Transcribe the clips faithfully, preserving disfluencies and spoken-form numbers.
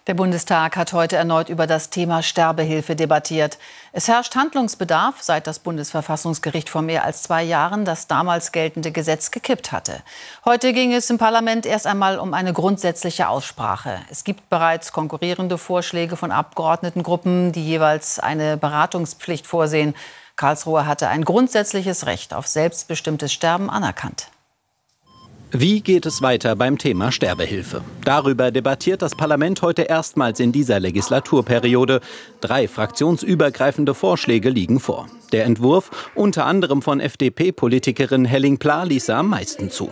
Der Bundestag hat heute erneut über das Thema Sterbehilfe debattiert. Es herrscht Handlungsbedarf, seit das Bundesverfassungsgericht vor mehr als zwei Jahren das damals geltende Gesetz gekippt hatte. Heute ging es im Parlament erst einmal um eine grundsätzliche Aussprache. Es gibt bereits konkurrierende Vorschläge von Abgeordnetengruppen, die jeweils eine Beratungspflicht vorsehen. Karlsruhe hatte ein grundsätzliches Recht auf selbstbestimmtes Sterben anerkannt. Wie geht es weiter beim Thema Sterbehilfe? Darüber debattiert das Parlament heute erstmals in dieser Legislaturperiode. Drei fraktionsübergreifende Vorschläge liegen vor. Der Entwurf, unter anderem von F D P-Politikerin Helling-Pla, ließ am meisten zu.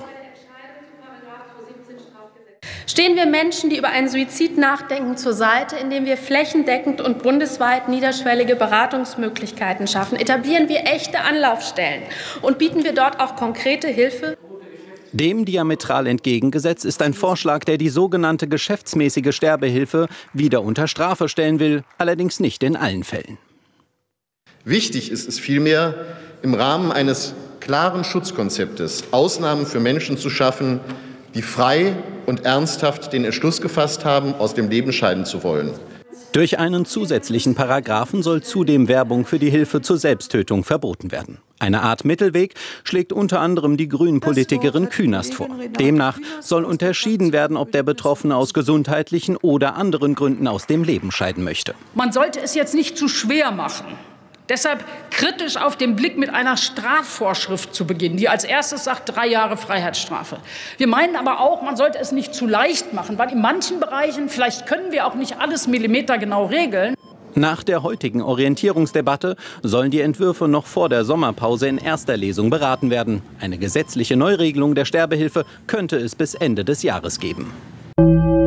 Stehen wir Menschen, die über einen Suizid nachdenken, zur Seite, indem wir flächendeckend und bundesweit niederschwellige Beratungsmöglichkeiten schaffen? Etablieren wir echte Anlaufstellen und bieten wir dort auch konkrete Hilfe? Dem diametral entgegengesetzt ist ein Vorschlag, der die sogenannte geschäftsmäßige Sterbehilfe wieder unter Strafe stellen will, allerdings nicht in allen Fällen. Wichtig ist es vielmehr, im Rahmen eines klaren Schutzkonzeptes Ausnahmen für Menschen zu schaffen, die frei und ernsthaft den Entschluss gefasst haben, aus dem Leben scheiden zu wollen. Durch einen zusätzlichen Paragraphen soll zudem Werbung für die Hilfe zur Selbsttötung verboten werden. Eine Art Mittelweg schlägt unter anderem die Grünen-Politikerin Künast vor. Demnach soll unterschieden werden, ob der Betroffene aus gesundheitlichen oder anderen Gründen aus dem Leben scheiden möchte. Man sollte es jetzt nicht zu schwer machen. Deshalb kritisch auf den Blick mit einer Strafvorschrift zu beginnen, die als erstes sagt, drei Jahre Freiheitsstrafe. Wir meinen aber auch, man sollte es nicht zu leicht machen, weil in manchen Bereichen, vielleicht können wir auch nicht alles millimetergenau regeln. Nach der heutigen Orientierungsdebatte sollen die Entwürfe noch vor der Sommerpause in erster Lesung beraten werden. Eine gesetzliche Neuregelung der Sterbehilfe könnte es bis Ende des Jahres geben.